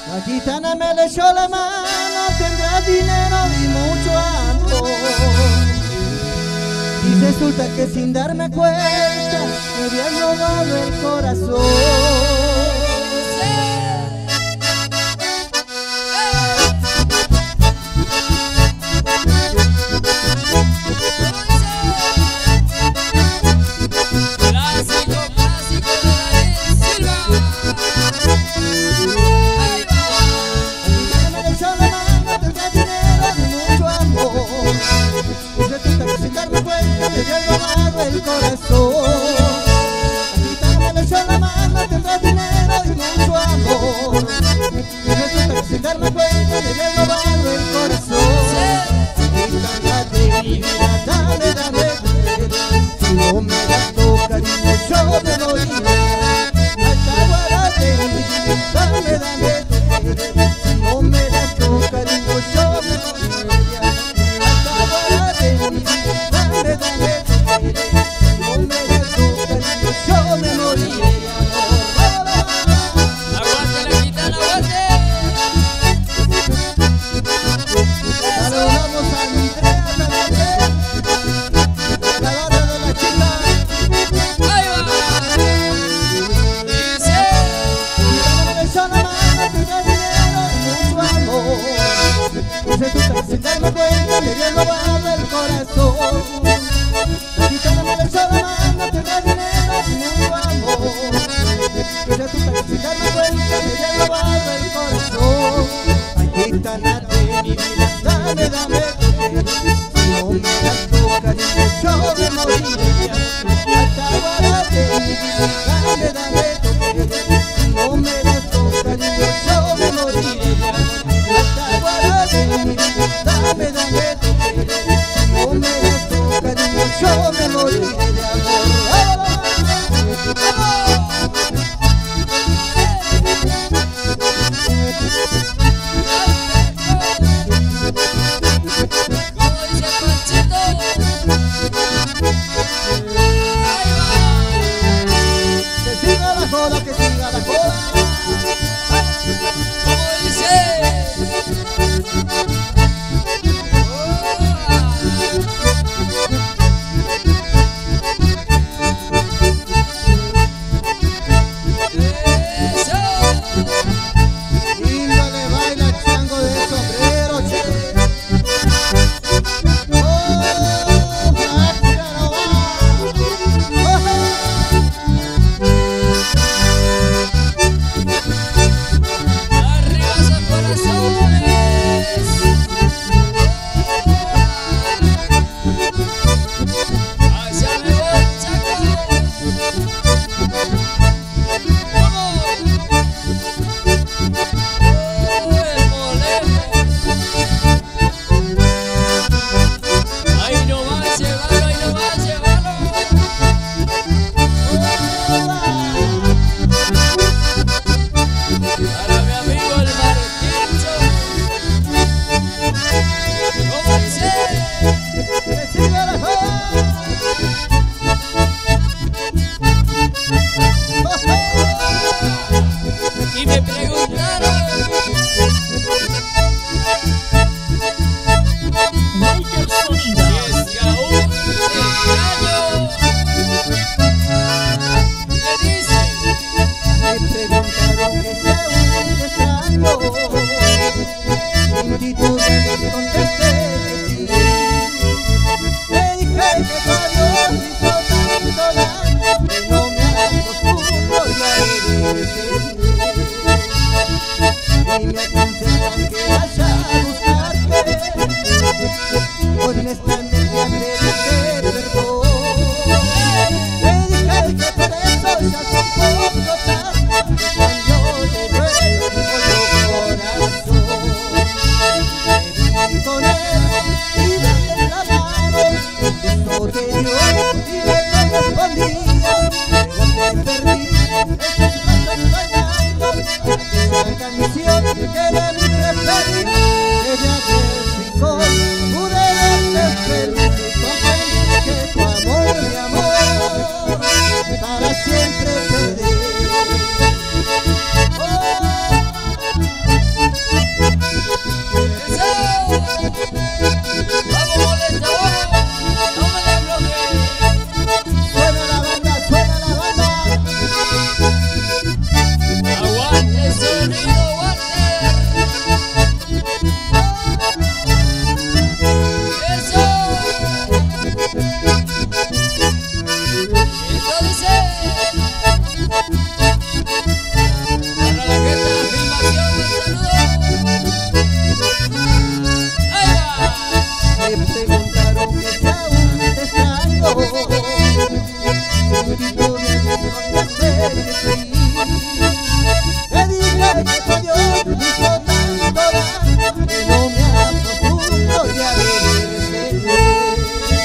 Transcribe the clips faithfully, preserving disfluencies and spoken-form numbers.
La gitana me le echó la mano, tendrá dinero y mucho amor. Y resulta que sin darme cuenta me había robado el corazón. El corazón, la gitana me echó la mano, tendrá dinero y mucho amor. Y resulta que sin darme cuenta me había robado el corazón. Gitana de mi vida, dame, dame, si no me das tu cariño yo me moriré. Alcahuara de mi vida, dame, dame, si no me das tu cariño yo me moriré. Alcahuara de mi vida, dame, dame, no me das tu cariño, yo me moriré. Aguante la gitana, aguante. Saludamos a Andrea también, la barra de la chica. Ahí va. Dice. Gitana me echó la mano, tendrá dinero y mucho amor. Y resulta que sin darme cuenta me había robado el corazón. La gitana me echó la mano, tendrá dinero y mucho amor. Y resulta que sin darme cuenta me había robado el corazón. Ay, gitana de mi vida, dame, dame, si no me das tu cariño yo me moriré. Alcahuara de mi vida, dame, dame, si no me das tu cariño yo me moriré. Alcahuara de mi vida, dame, dame, si no me das tu cariño yo me moriré de amor. Como dice Panchito. Ahí va. Que siga la joda, que siga la joda. Como dice. Y me preguntaron Walter Sonido. si es que aún extraño. Le dice. Me preguntaron que si aún te extraño. Sin ti tú debes contesté que sí. Te dije que tu adiós hizo tanto daño que no me acostumbro y ahí dices que sí. que fue Dios me hizo tanto daño que no me acostumbro ya a vivir sin él.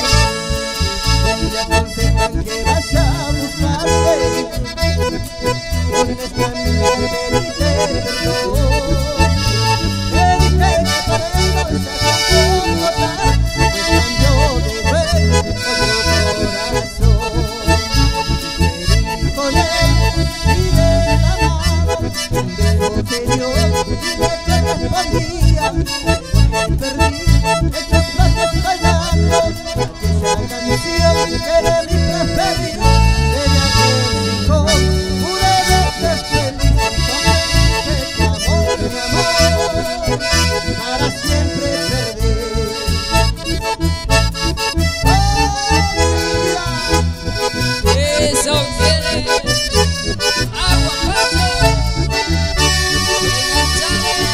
Me aconsejan que vaya a buscarte, con este amigo que dice perdón. Le dije que por eso está tan me cambió de vuelta otro corazón. Querí con él y de la mano, un dedo te dio y me correspondía. Me perdí hechos brazos bailando aquella canción que era mi preferida. Ella me dijo, pude verte feliz, donde tu amor, mi amor, para siempre perder. Eso quiere agua, paso, enganchale.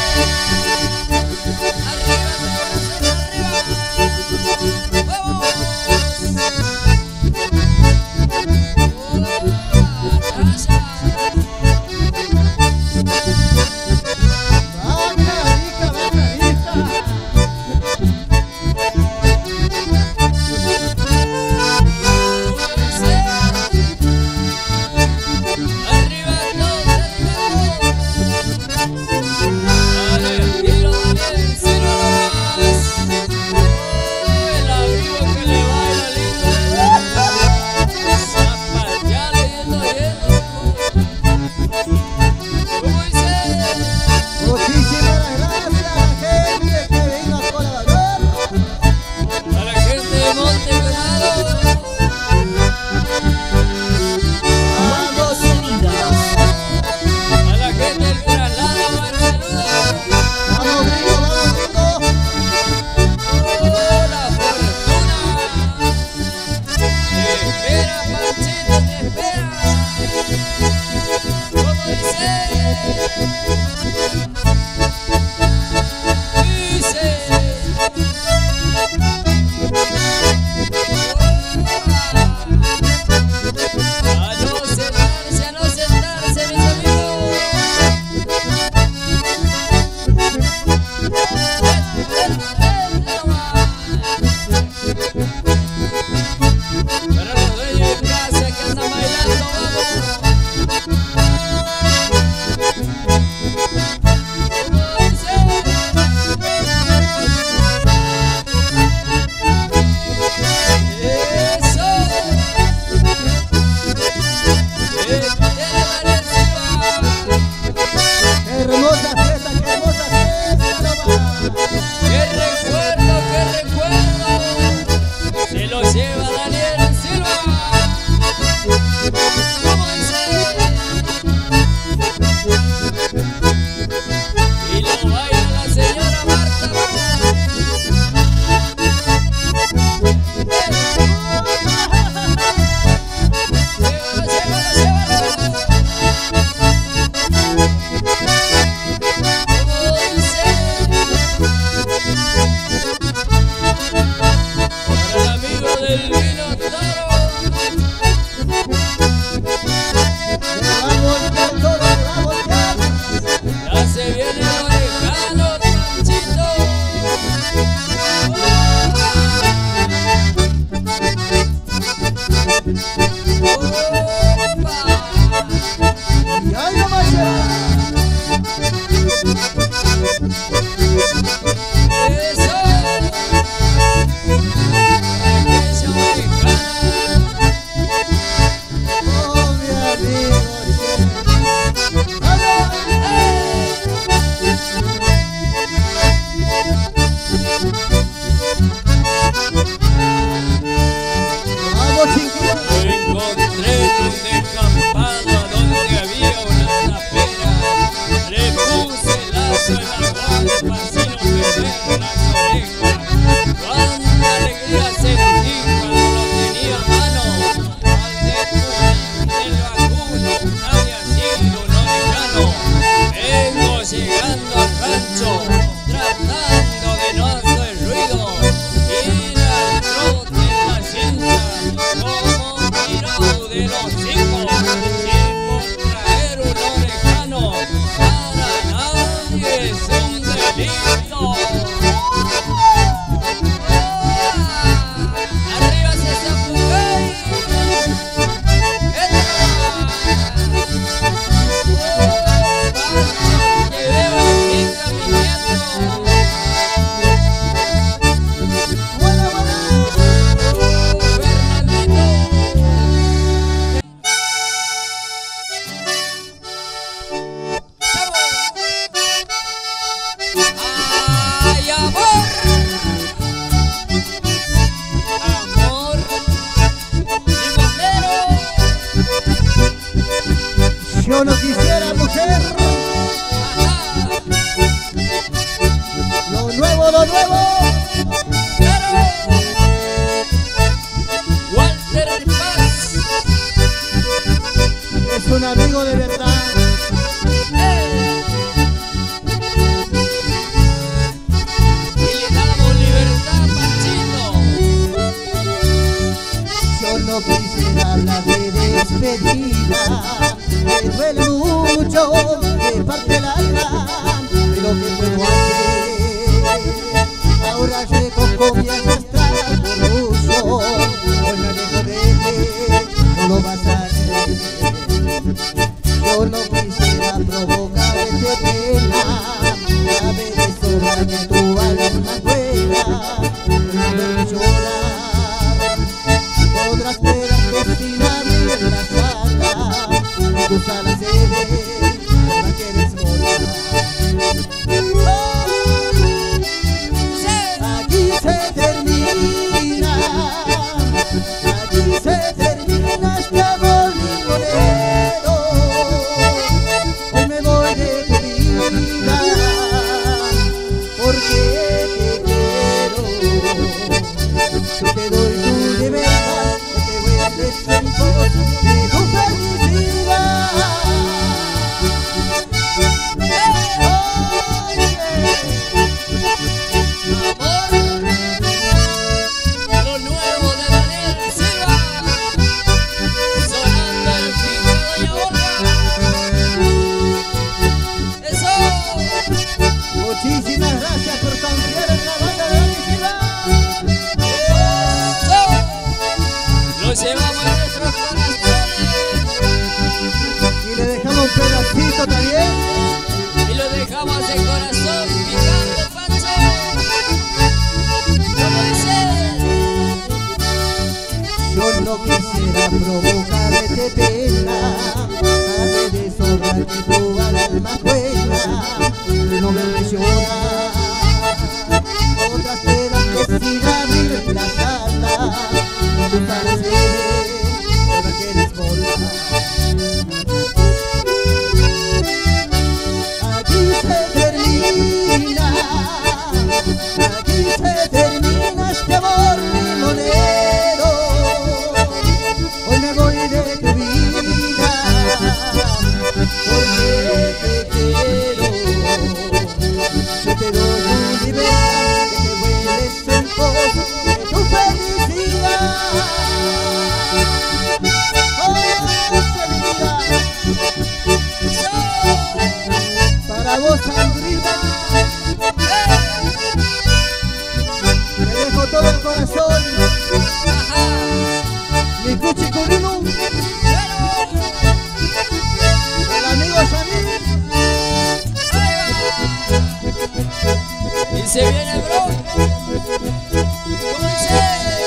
amigo nuevo. Claro. Walter Paz. Es un amigo de verdad. Eh. Y le damos libertad, Panchito. Yo no quisiera hablar de despedida, me duele mucho de parte del alma, pero ¿qué puedo hacer? Ahora recojo mi arrastrar orgullo, hoy me alejo de ti, no lo vas a hacer. Yo no quisiera provocarte pena, sabe de sobra que tu alma vuela, no me llorar. Podrás quedarte sin abrir la sala, tus alas se ven, ahora quieres volar. Aquí se termina, aquí se termina este amor limonero. Hoy me voy de tu vida, porque te quiero. Yo te doy tu libertad, no te voy a hacer en pos de tu felicidad. Amor. Lo nuevo de Daniel Silva. Sonando el fin de Doña Olga. Eso. Muchísimas gracias por confiar en la banda de Daniel Silva. Eso. Lo llevamos a nuestros corazones. Y le dejamos un pedacito también. Y lo dejamos de corazón picando, Pancho. ¿Cómo dice? Yo no quisiera provocarte pena, sabe de sobra que tu alma juega, no me hagas llorar. Otras penas que sin abrir la sala, tus alas ven, ahora quieres volar. Aquí se termina, aquí se termina este amor limonero. Hoy me voy de tu vida, porque te quiero. Yo te doy tu libertad, de que vueles en pos de tu felicidad. ¡Oh, felicidad! Para vos, Sandrita, te dejo todo el corazón, mi cuchi curulum, el amigo Yamil. Y se viene el bro. ¿Cómo dice?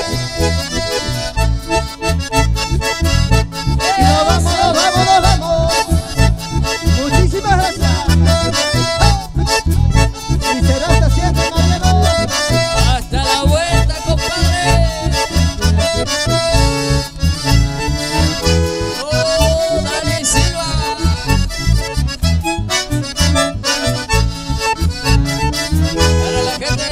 Y nos vamos, nos vamos, nos vamos. Muchísimas gracias. Y será hasta siempre, Mariano. Hasta la vuelta, compadre. Oh, Dani Silva. Para la gente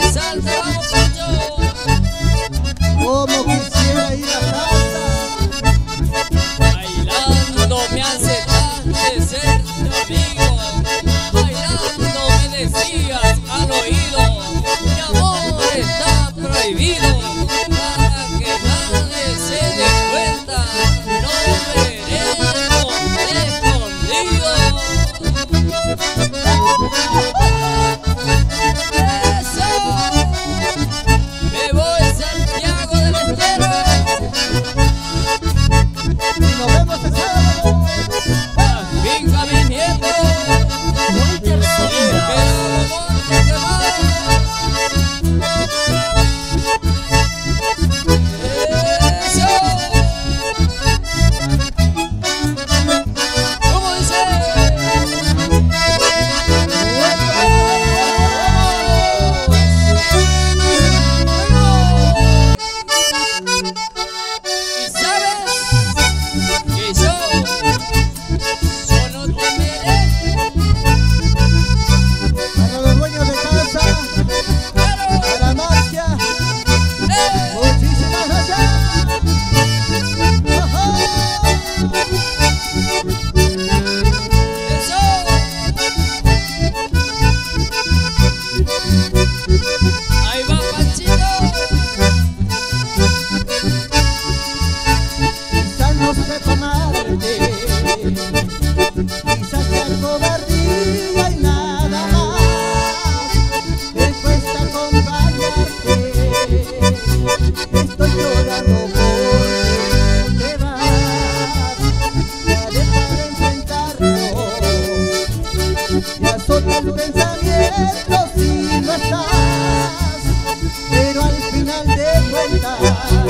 y azota el pensamiento si no estás, pero al final de cuentas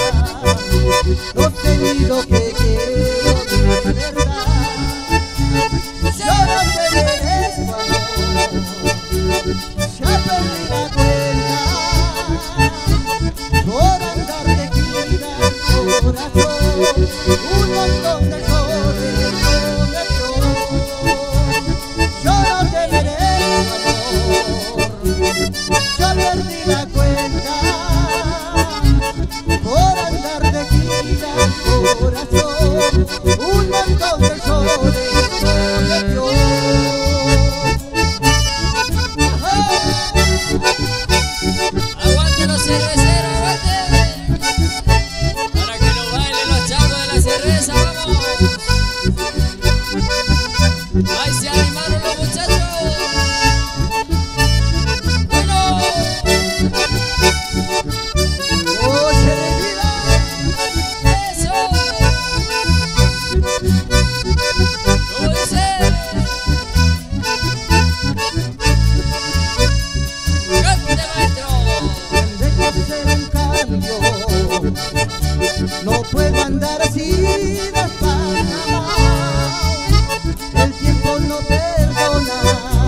no sé ni lo que quiero de verdad. Yo no te merezco amor, ya perdí la cuenta por andar de gira al corazón. Un montón de flores cometió. Yo no te merezco amor, ya perdí la cuenta por andar de gira al corazón. Un montón de flores cometió. Aguante los cerveceros, aguante. Para que nos bailen los chavos de la cerveza, vamos. Ahí se animaron los muchachos. Bueno. Oye de vida, Eso. ¿Cómo dice? ¡Cante, maestro! dejo hacer un cambio, no puedo andar así desparramado. El tiempo no perdona,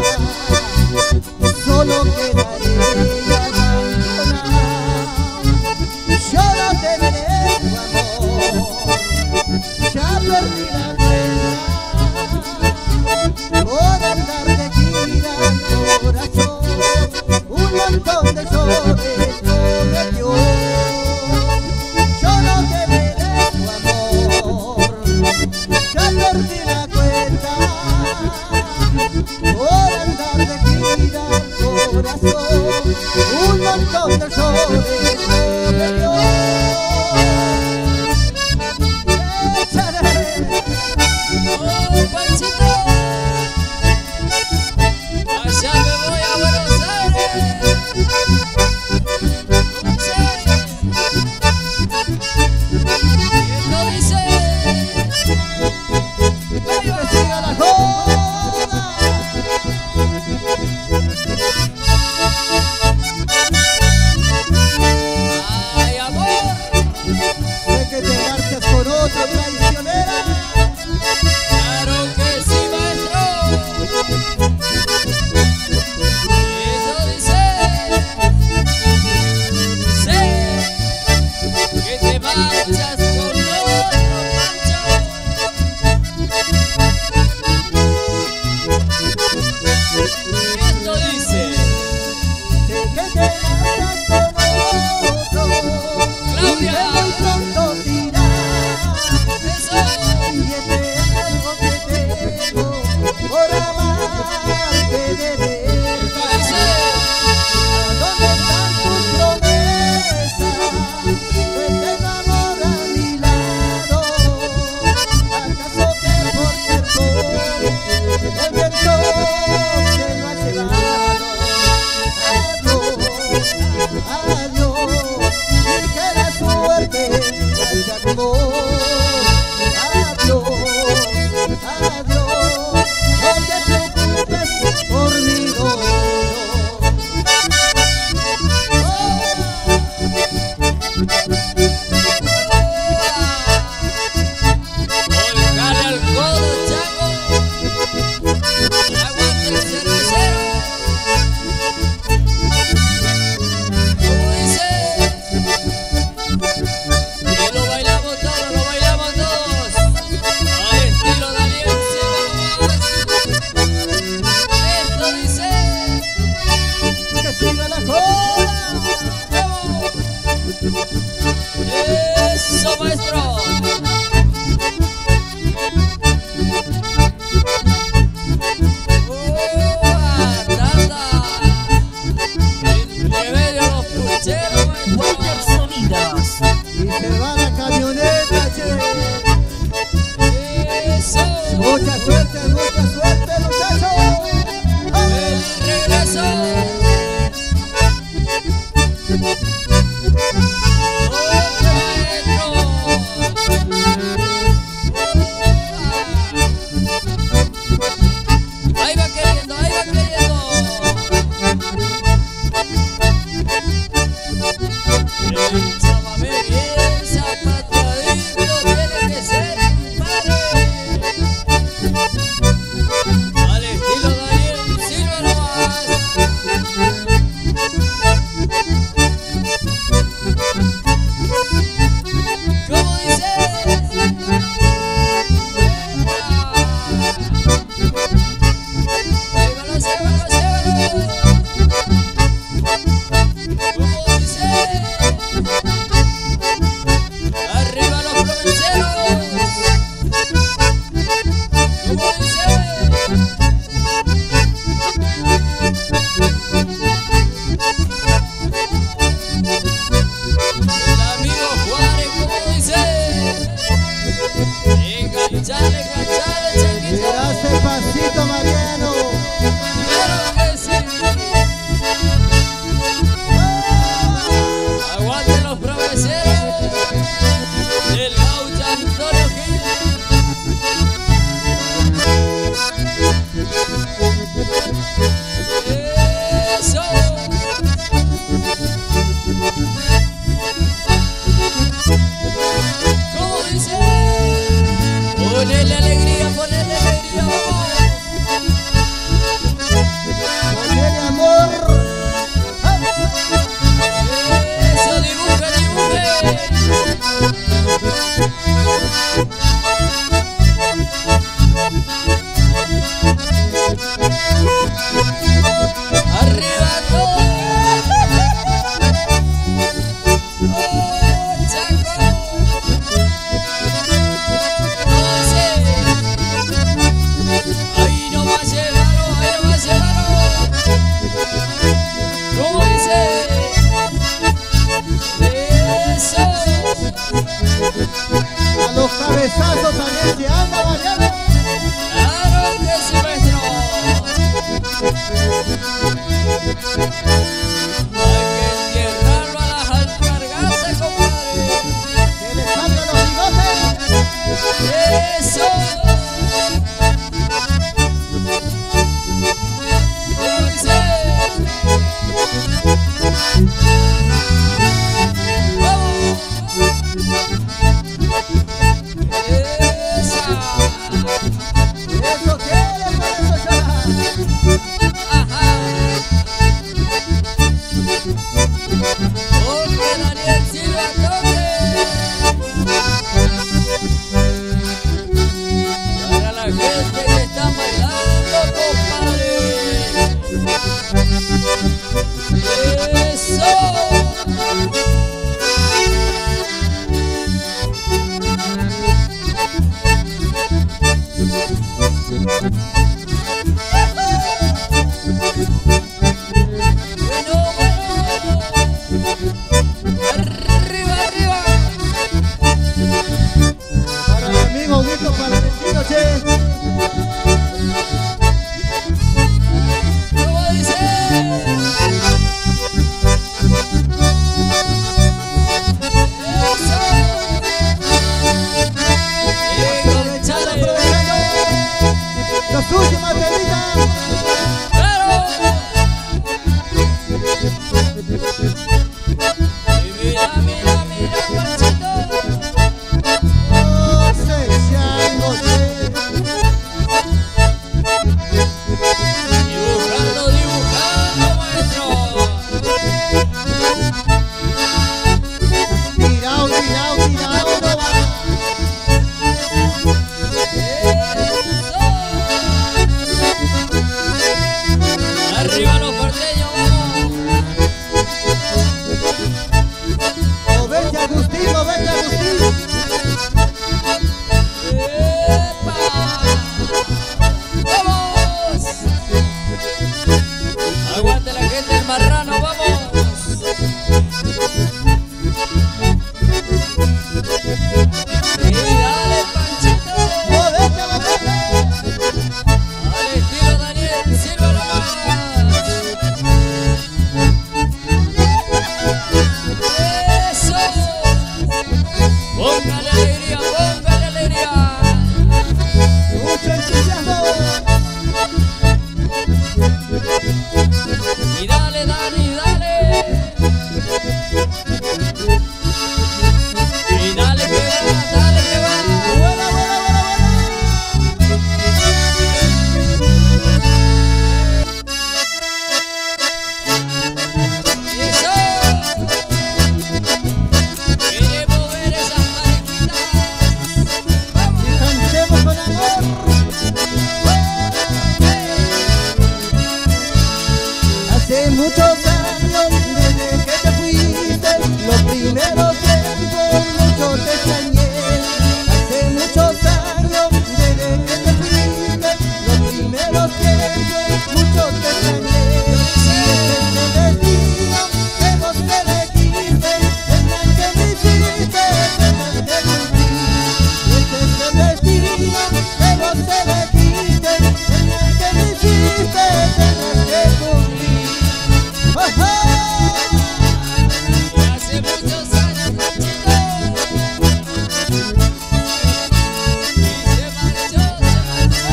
solo quedaré abandonado. Yo no te merezco amor, ya perdí la cuenta por andar de gira al corazón. Un montón de flores cometió. Yo no te merezco amor, ya perdí la cuenta por andar de gira al corazón. Un montón de flores cometió. Échale. ¡Oh, Panchito! Allá me voy a Buenos Aires. ¿Cómo dice? Y esto dice. Ahí va. Que siga la joda. Adelante la gente del Marrano, vamos. Y dale, Panchito. ¡Movete, movete! Al estilo Daniel, sirva nomás. Eso. Póngale alegría, póngale alegría. Mucho entusiasmo. Y dale, Dani, dale. Y dale que va, dale que va. ¡Buena, buena, buena, Eso. Queremos ver esas parejitas. Vamos. buena! Cantemos con amor. Hace muchos años desde que te fuiste, los primeros tiempos mucho te extrañé. Hace muchos años desde que te fuiste, los primeros tiempos mucho te extrañé. Y este es el destino que vos elegiste, el mal que me hiciste, el mal que cumplir. Y este es el destino que vos elegiste, el mal que me hiciste, el mal que cumplir. ¡Ajá! Hace muchos años, Panchito. Y se marchó, se marchó.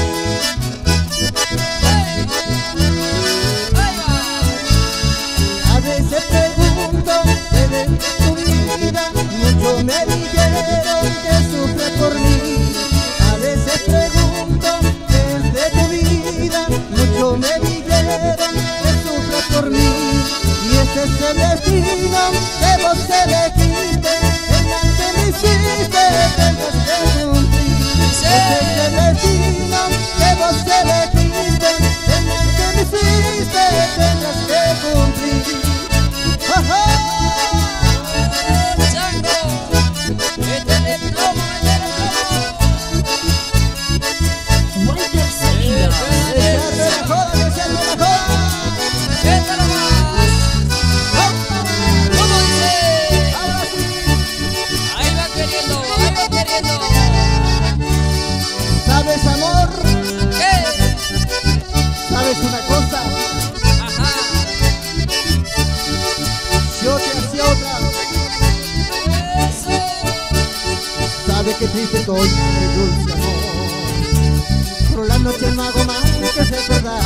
¡Hey! ¡Ahí va! A veces pregunto desde tu vida, muchos me dijeron que sufres por mí. A veces pregunto desde tu vida, muchos me dijeron que sufres por mí. Y ese es el destino que vos elegiste, el mal que me hiciste, tengas que cumplir. Ese es el destino que vos elegiste, el mal que me hiciste, tengas que cumplir. ¡Ajá! Chango, métele plomo, métele plomo. Walter Sonido. ¡Que se arme la joda, que se arme la joda! Métele más. ¿Cómo dice? ¡Ahora sí! Ahí va queriendo, ahí va queriendo. ¿Sabes, amor? ¿Qué? ¿Sabes una cosa? Ajá. Yo te hacía otra. Eso. ¿Sabes qué triste estoy, mi dulce amor? Por la noche no hago más que recordar.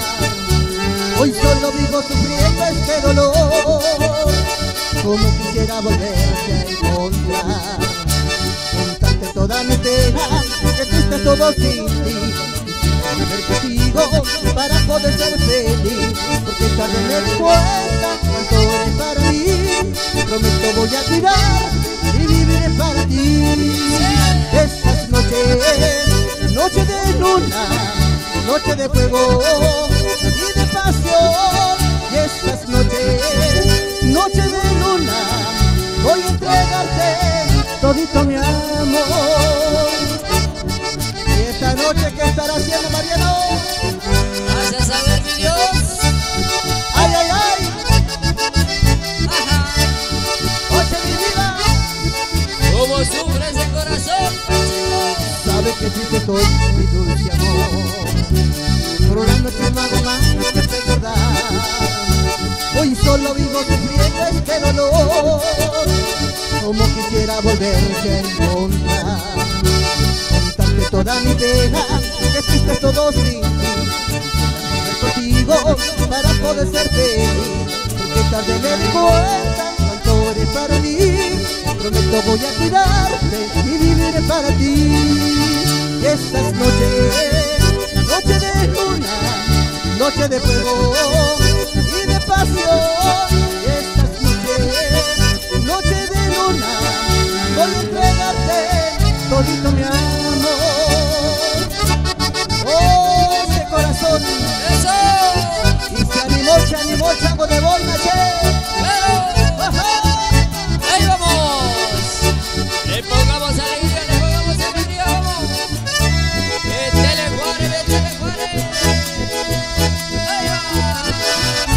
Hoy solo vivo sufriendo este dolor. Como quisiera volverte a encontrar, contarte toda mi pena, que triste todo sin ti. Quisiera volver contigo para poder ser feliz, porque tarde me di cuenta cuánto eres para mí. Prometo voy a cuidar y viviré para ti. Estas noches, noche de luna, noche de fuego y de pasión. Y estas noches, noche de luna, voy a entregarte todito mi amor. Y esta noche, ¿qué estará haciendo Mariano? Vaya a saber mi Dios. ¡Ay, ay, ay! Ajá. ¡Oye, mi vida! ¿Cómo sufre ese corazón, Panchito? Sabes que triste estoy, mi dulce amor. Por la noche no hago más que recordar. Hoy solo vivo sufriendo este dolor. Como quisiera volverte a encontrar, contarte toda mi pena, que triste es todo sin ti. Quisiera volver contigo para poder ser feliz, porque tarde me di cuenta cuánto eres para mí. Prometo voy a cuidarte y viviré para ti. Y estas noches, noche de luna, noche de fuego y de pasión. Y estas noches, noche de luna, voy a entregarte todito mi amor. Oh, ese corazón. ¡Eso! Y se animó, se animó el chango de boina, che. ¡Claro! Ajá. ¡Ahí vamos! Le pongamos alegría, le pongamos alegría, vamos. Métele Juárez, métele Juárez. Ahí va.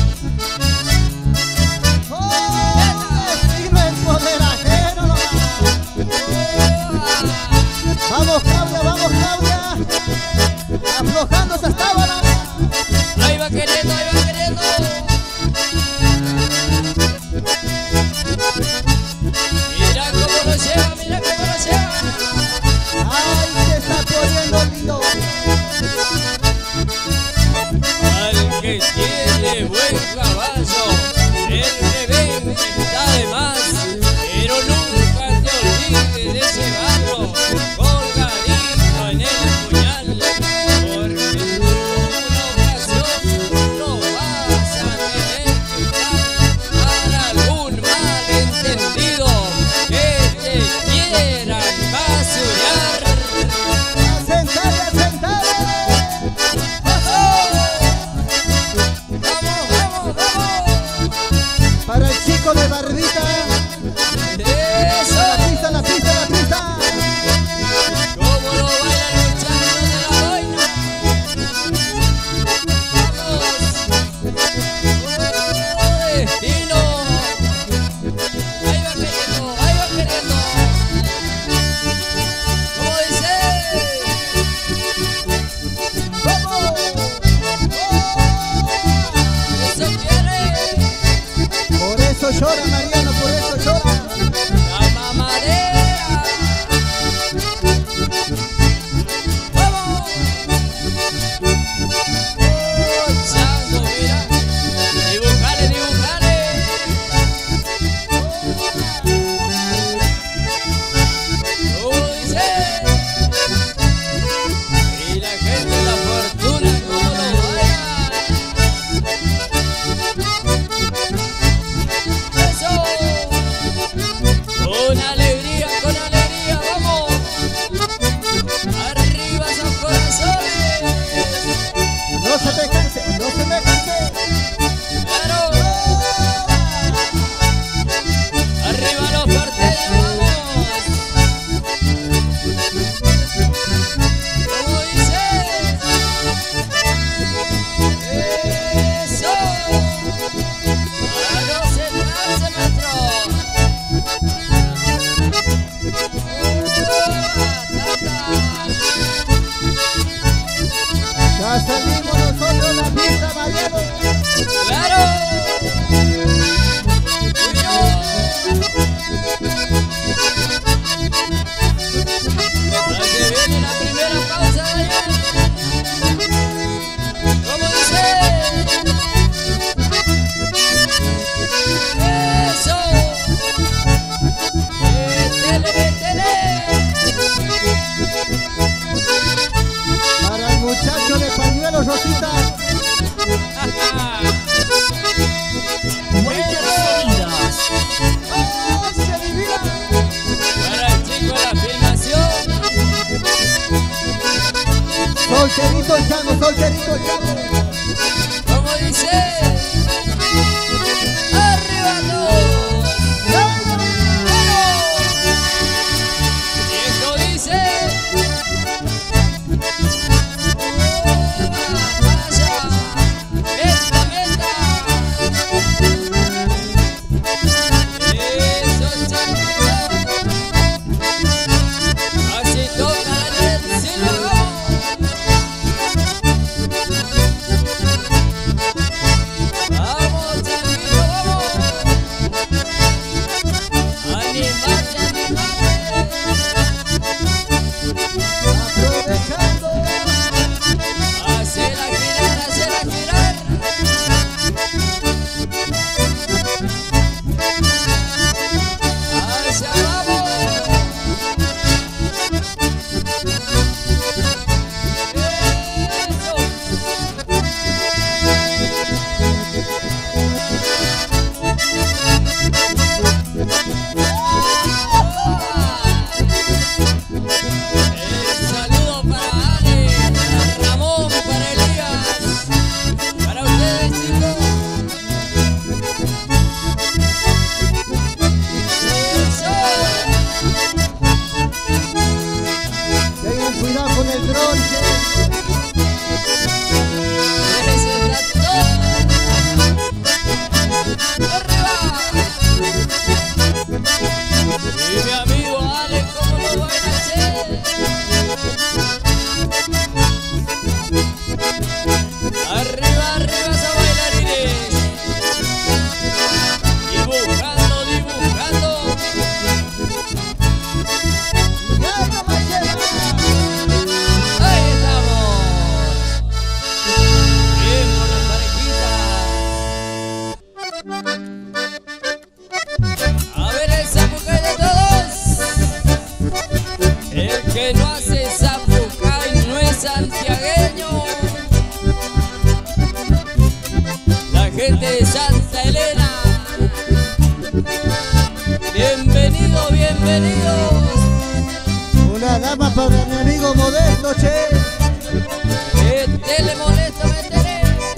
que tiene buen caballo, el revén está de más, pero nunca te olvides de llevarlo colgadito en el puñal, porque en una ocasión lo vas a tener que usar para algún malentendido que te quieran basurar. ¡Asentale, asentale! gente de Santa Elena. Bienvenidos, bienvenidos. Una dama para mi amigo Modesto, che. Métele, molesto, métele.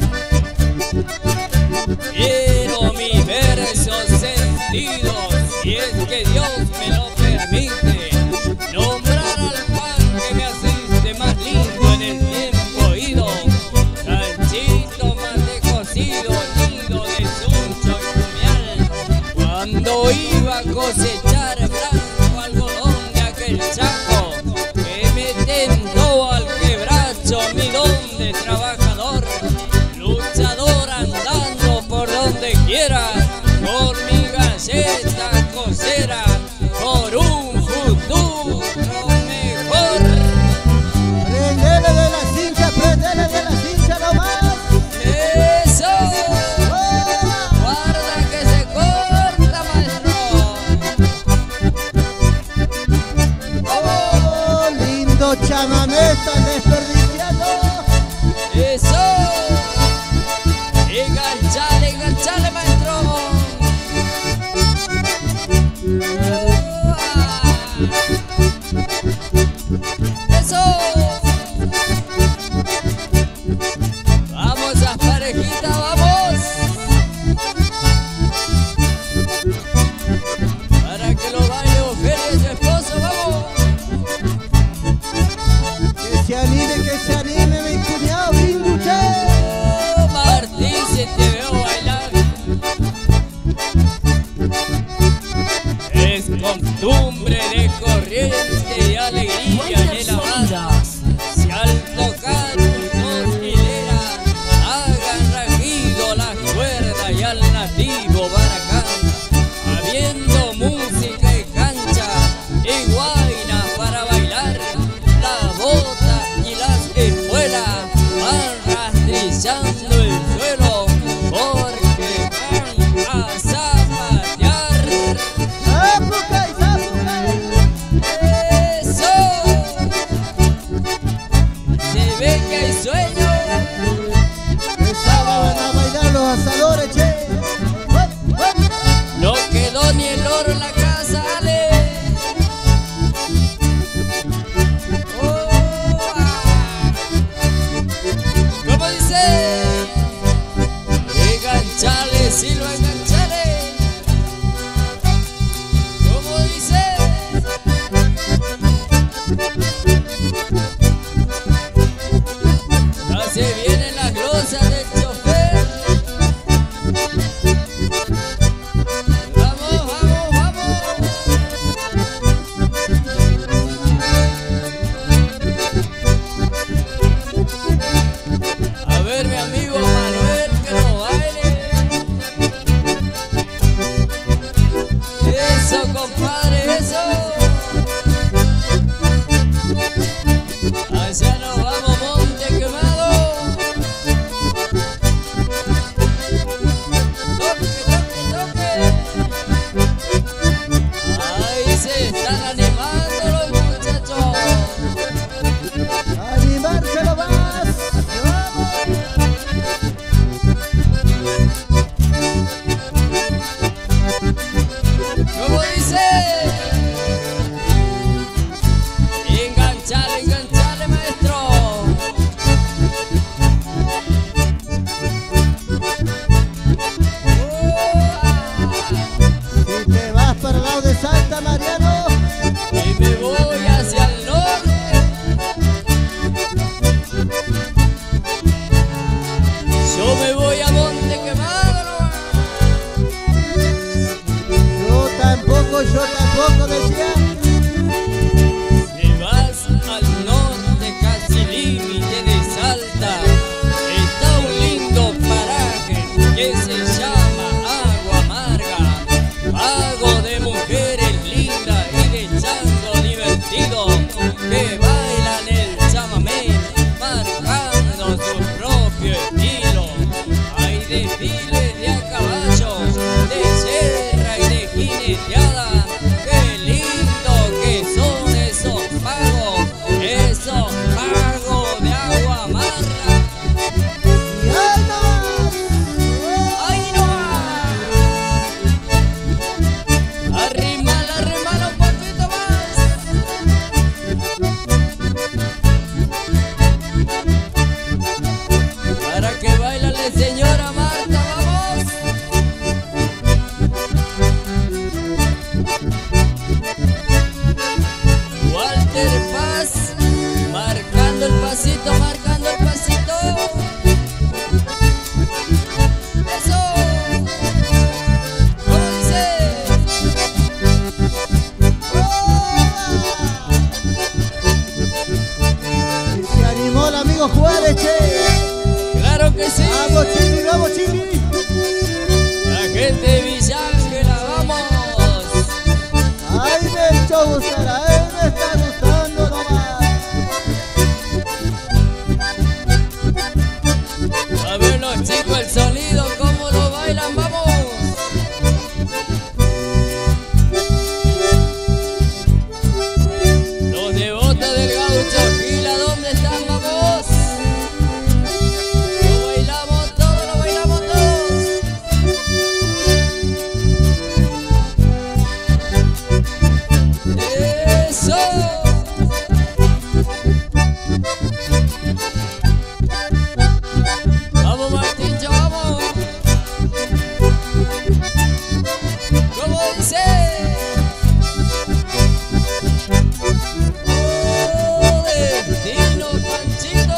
Quiero mis versos sentidos, y es que Dios me lo permite, nombrar al pan que me asiste más lindo en el tiempo ido, ranchito más de cocido, nido de suncho y pumial. Cuando iba a cosechar blanco algodón de aquel chaco que me tentó al quebracho, mi don de trabajador, luchador andando por donde quiera, por mi galleta cosera, por un futuro mejor. Prendele de la cincha, prendele de la cincha nomás. Eso, ¡Oh! guarda que se corta, maestro. ¡Oh! Lindo chamamé, están desperdiciando. Eso, enganchale, enganchale, maestro. Eso. Vamos a parejita, vamos. Para que lo baile Ofelia y su esposo, vamos. Que se anime, que se anime, mi cuñado lindo, che. Oh, Martín, si te veo bailar. Es costumbre de corriente y alegría en la banda. Si al tocar un hilera hagan rajido las cuerdas y al nativo baracán, habiendo música y cancha y guainas para bailar, las botas y las espuelas van rastrillando el suelo porque van a zapatear. ¡Zapuca y zapuca! Eso, se ve que hay sueño. Que sábado van a bailar los asadores, che. ¡Oh! ¡Oh! No quedó ni el oro en la casa, Ale. Oh, ah. ¿Cómo dice? Enganchale, Silva, enganchale. ¿Cómo dice? Ya se vienen las glosas del chofer. Vamos, vamos, vamos. A ver, mi amigo Manuel, que nos baile. Eso, compadre, eso. Allá nos vamos, Monte Quemado. Toque, toque, toque. Ahí se están animando los muchachos. ¡Animarse nomás! ¡Vamos! ¿Cómo dice? Enganchale, enganchale, maestro. Si te vas para el lado de Santa Mariano, Y me voy hacia el norte. Yo me voy a Monte Quemado. yo tampoco, yo tampoco decía. Si vas al norte, casi límite de Salta, está un lindo paraje que se llama Agua Amarga, pago de mujeres lindas y de chango divertido que bailan el chamamé marcando su propio estilo. Hay desfiles de a caballo, de sierra y de jineteada. Qué lindo que son esos pagos, esos pagos de Agua Amarga. ¡Y ay, nomás! sonido, cómo lo bailan, vamos. Los de Bota del Gaucho, Gila, ¿dónde están, vamos? Lo bailamos todos, lo bailamos todos. ¡Eso! Vamos, Martincho, vamos. ¿Cómo dice? Oh, destino, Panchito.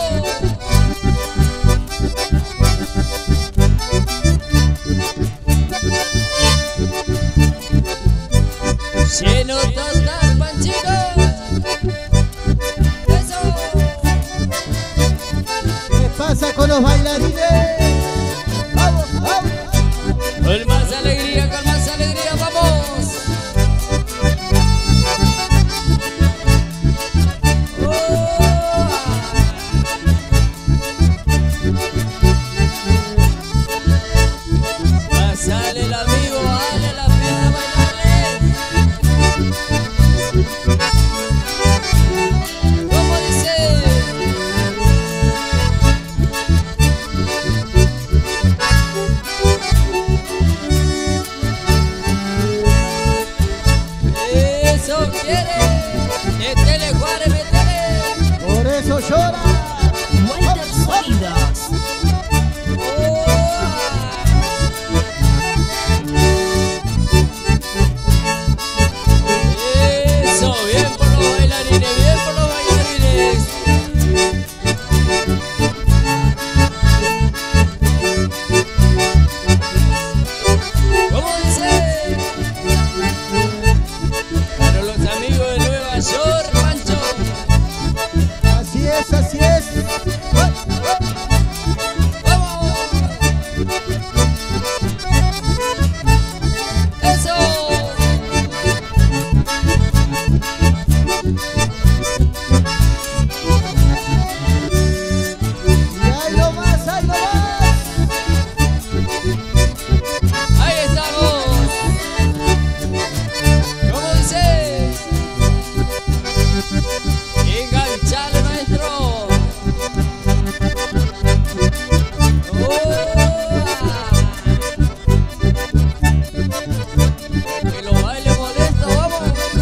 Lleno total, Panchito. Eso. ¿Qué pasa con los bailarines? ¡Vamos, vamos! Con más alegría, con más alegría, vamos. Oh. Ya sale el amigo, dale la pierna, bailarle. ¿Cómo dice? Eso quiere, métele, Juárez, métele. Por eso llora. Walter Sonidos. Eso, bien por los bailarines, bien por los bailarines. ¿Cómo dice? Para los amigos de Nueva York, Pancho. Así es, así es. ¡Vamos! ¡Eso! Y hay lo más, hay lo más. ¡Ahí estamos! ¿Cómo dice? ¡Enganchale, maestro! ¡Oh! ¡Que lo baile molesto, vamos!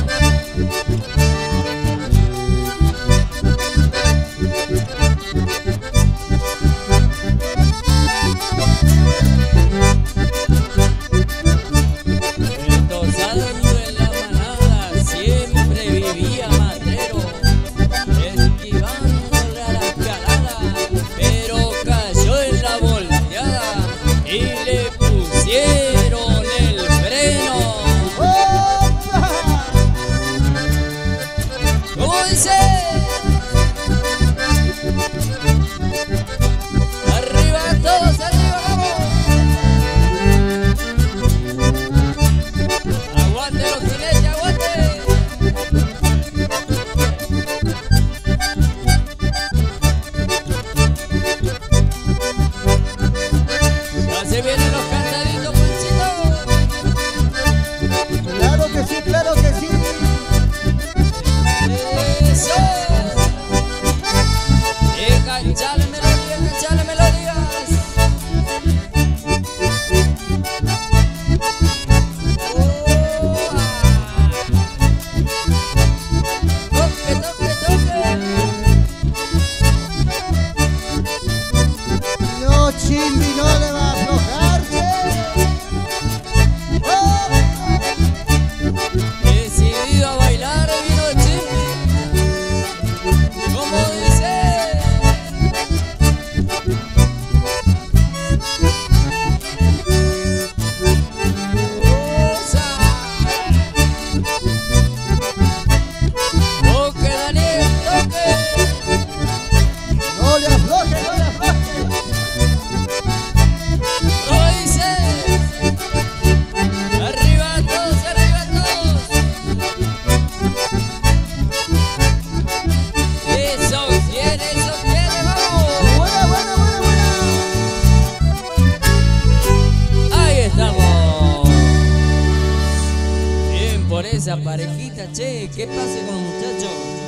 Entosado en la manada, siempre vivía matrero, esquivándole a la calada, pero cayó en la volteada y le pusieron el freno. ¡Opa! ¿Cómo dice? Arriba todos, arriba, vamos. Aguante los jinetes, aguante. Ya se vienen los cantaditos, Panchito. Claro que sí, claro que sí. Eso. Enganchale melodías, enganchale melodías. Toque, toque, toque. No, Chimbi, no le va a aflojar, esa parejita, che, ¿qué pasa con los muchachos?